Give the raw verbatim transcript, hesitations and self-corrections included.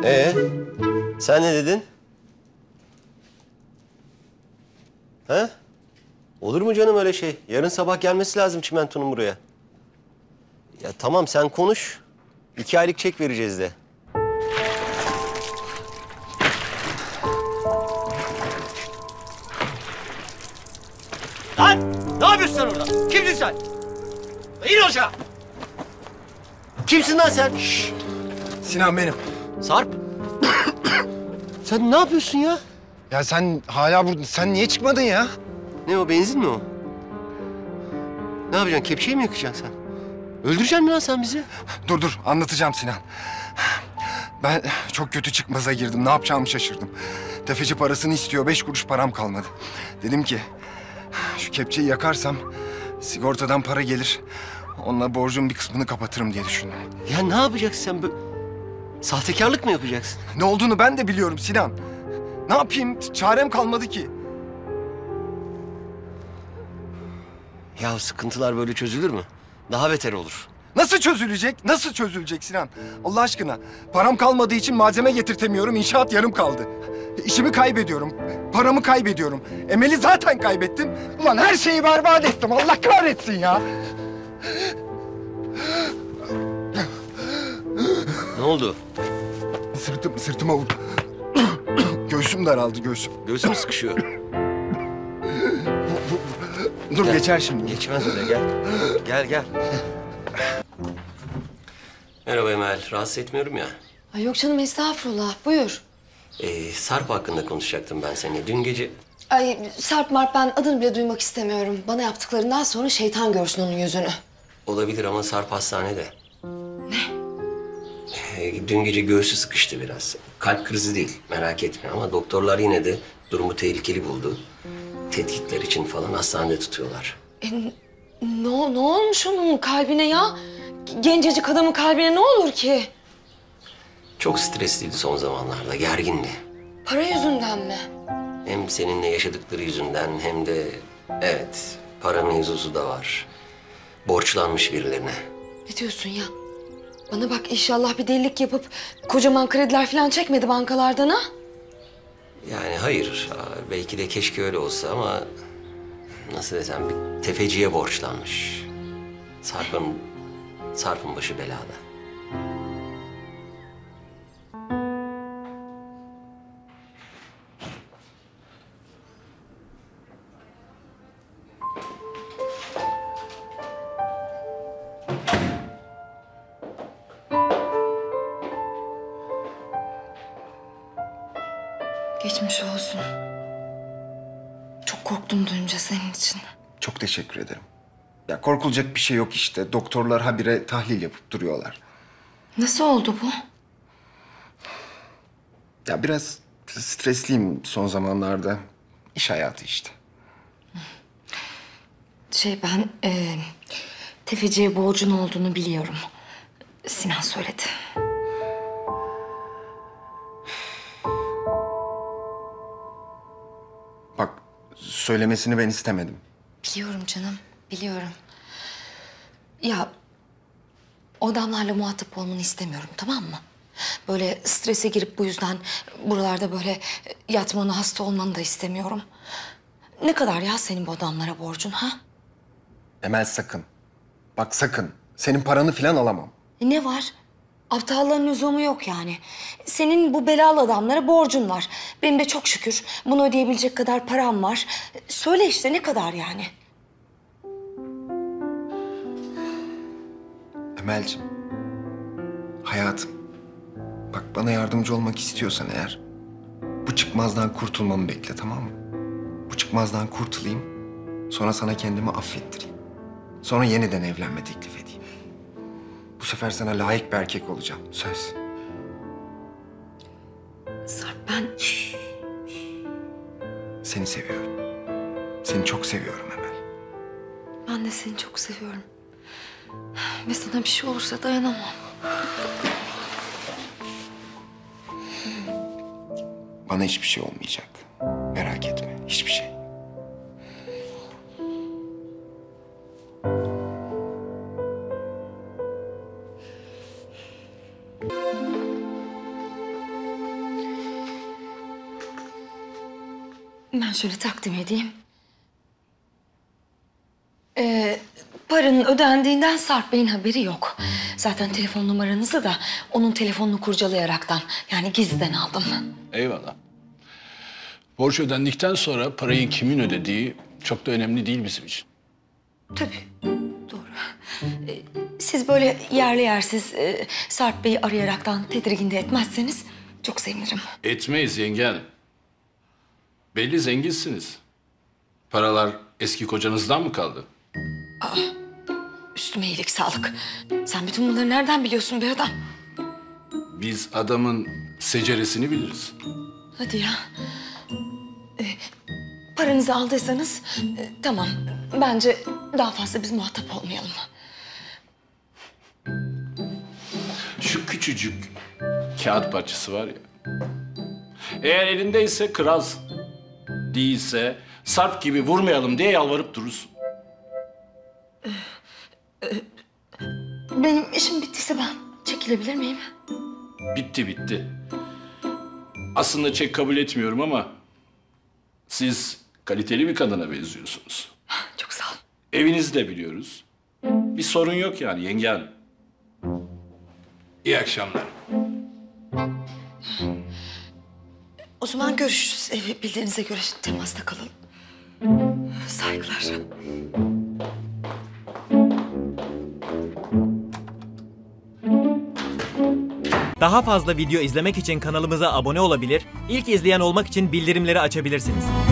Ee, sen ne dedin? Ha? Olur mu canım öyle şey? Yarın sabah gelmesi lazım çimentonun buraya. Ya tamam sen konuş. İki aylık çek vereceğiz de. Lan! Ne yapıyorsun sen orada? Kimsin sen? İn aşağı! Kimsin lan sen? Şşş! Sinan benim. Sarp! Sen ne yapıyorsun ya? Ya sen hala burada. Sen niye çıkmadın ya? Ne o, benzin mi o? Ne yapacaksın? Kepçeyi mi yakacaksın sen? Öldüreceksin mi lan sen bizi? Dur dur anlatacağım Sinan. Ben çok kötü çıkmaza girdim. Ne yapacağımı şaşırdım. Tefeci parasını istiyor. Beş kuruş param kalmadı. Dedim ki şu kepçeyi yakarsam sigortadan para gelir. Onunla borcun bir kısmını kapatırım diye düşündüm. Ya ne yapacaksın sen? Böyle... Sahtekarlık mı yapacaksın? Ne olduğunu ben de biliyorum Sinan. Ne yapayım? Çarem kalmadı ki. Ya sıkıntılar böyle çözülür mü? Daha beter olur. Nasıl çözülecek? Nasıl çözülecek Sinan? Allah aşkına. Param kalmadığı için malzeme getirtemiyorum. İnşaat yarım kaldı. İşimi kaybediyorum. Paramı kaybediyorum. Emel'i zaten kaybettim. Ulan her şeyi berbat ettim. Allah kahretsin ya. Ne oldu? Sırtım, sırtıma vurdu. Göğsüm daraldı, göğsüm. Göğsüm sıkışıyor. Dur Gel. geçer şimdi. Geçmez öyle, gel. Gel, gel. Merhaba Emel, rahatsız etmiyorum ya. Ay yok canım, estağfurullah. Buyur. Ee, Sarp hakkında konuşacaktım ben seninle. Dün gece... Ay Sarp Marp, ben adını bile duymak istemiyorum. Bana yaptıklarından sonra şeytan görsün onun yüzünü. Olabilir ama Sarp hastanede. Ne? Ee, dün gece göğsü sıkıştı biraz. Kalp krizi değil, merak etme. Ama doktorlar yine de durumu tehlikeli buldu. Tetkikler için falan hastanede tutuyorlar. E, ne, ne olmuş onun kalbine ya? Gencecik adamın kalbine ne olur ki? Çok stresliydi son zamanlarda, gergindi. Para yüzünden mi? Hem seninle yaşadıkları yüzünden hem de... Evet, para mevzusu da var. Borçlanmış birilerine. Ne diyorsun ya? Bana bak, inşallah bir delilik yapıp kocaman krediler falan çekmedi bankalardan ha? Yani hayır, belki de keşke öyle olsa ama... Nasıl desem, bir tefeciye borçlanmış. Sarp'ın, Sarp'ın başı belada. Geçmiş olsun. Çok korktum duyunca senin için. Çok teşekkür ederim. Ya korkulacak bir şey yok işte. Doktorlar habire tahlil yapıp duruyorlar. Nasıl oldu bu? Ya biraz stresliyim son zamanlarda. İş hayatı işte. Şey ben e, tefeciye borcun olduğunu biliyorum. Sinan söyledi. Bak söylemesini ben istemedim. Biliyorum canım, biliyorum. Ya o adamlarla muhatap olmanı istemiyorum, tamam mı? Böyle strese girip bu yüzden buralarda böyle yatmanı, hasta olmanı da istemiyorum. Ne kadar ya senin bu adamlara borcun ha? Emel sakın. Bak sakın. Senin paranı falan alamam. E ne var? Aptallığın lüzumu yok yani. Senin bu belalı adamlara borcun var. Benim de çok şükür bunu ödeyebilecek kadar param var. Söyle işte, ne kadar yani? Emel'ciğim. Hayatım. Bak bana yardımcı olmak istiyorsan eğer... bu çıkmazdan kurtulmamı bekle, tamam mı? Bu çıkmazdan kurtulayım. Sonra sana kendimi affettireyim. Sonra yeniden evlenme teklif edeyim. Bu sefer sana layık bir erkek olacağım. Söz. Sarp ben... Seni seviyorum. Seni çok seviyorum Emel. Ben de seni çok seviyorum. Ve sana bir şey olursa dayanamam. Bana hiçbir şey olmayacak. Merak etme. Hiçbir şey. Ben şöyle takdim edeyim. Ee, paranın ödendiğinden Sarp Bey'in haberi yok. Zaten telefon numaranızı da onun telefonunu kurcalayaraktan, yani gizliden aldım. Eyvallah. Borç ödendikten sonra parayı kimin ödediği çok da önemli değil bizim için. Tabii, doğru. Ee, siz böyle yerli yersiz e, Sarp Bey'i arayaraktan tedirgin de etmezseniz çok sevinirim. Etmeyiz yenge hanım. Belli zenginsiniz. Paralar eski kocanızdan mı kaldı? Üstüme iyilik sağlık. Sen bütün bunları nereden biliyorsun be adam? Biz adamın seceresini biliriz. Hadi ya. Ee, paranızı aldıysanız e, tamam. Bence daha fazla biz muhatap olmayalım. Şu küçücük kağıt parçası var ya. Eğer elindeyse kralsın. Değilse Sarp gibi vurmayalım diye yalvarıp durursun. Benim işim bittiyse ben çekilebilir miyim? Bitti bitti. Aslında çek kabul etmiyorum ama siz kaliteli bir kadına benziyorsunuz. Çok sağ ol. Evinizi de biliyoruz. Bir sorun yok yani yenge hanım. İyi akşamlar. O zaman görüşürüz. Ee, bildiğinize göre temasta kalalım. Saygılar. Daha fazla video izlemek için kanalımıza abone olabilir, ilk izleyen olmak için bildirimleri açabilirsiniz.